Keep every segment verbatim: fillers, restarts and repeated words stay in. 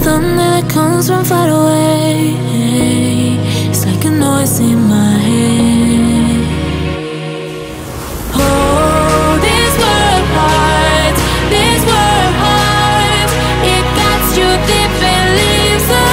thunder that comes from far away. It's like a noise in my head. Oh, this world heart, this world heart, it cuts you deep and leaves the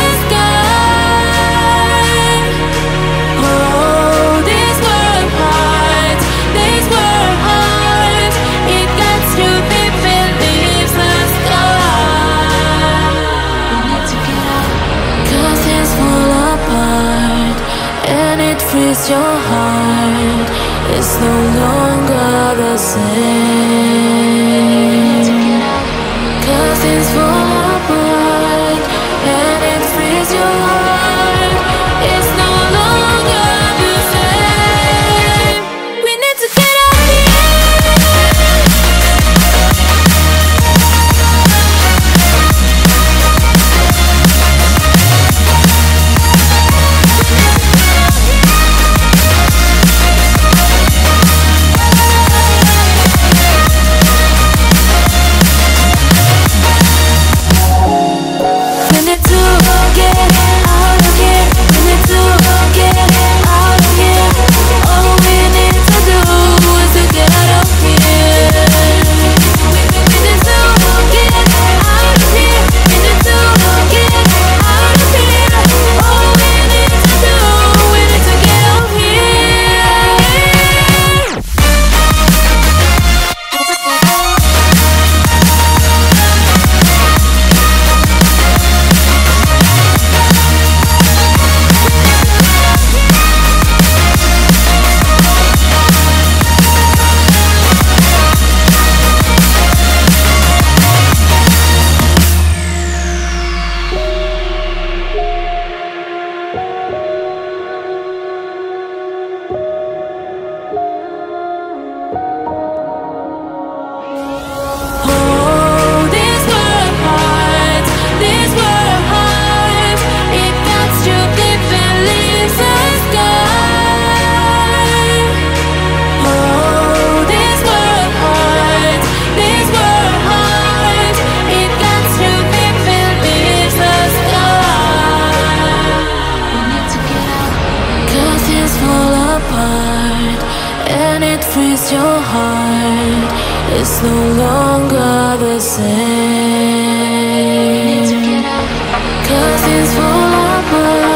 sky. Oh, this world heart, this world heart, it cuts you deep and leaves the sky. We need to get out, 'cause things fall apart and it frees your heart. It's no longer the same. 'Cause things fall apart and it frees your heart. It's no longer the same. We need to get out of frees your heart. It's no longer the same. 'Cause things fall apart.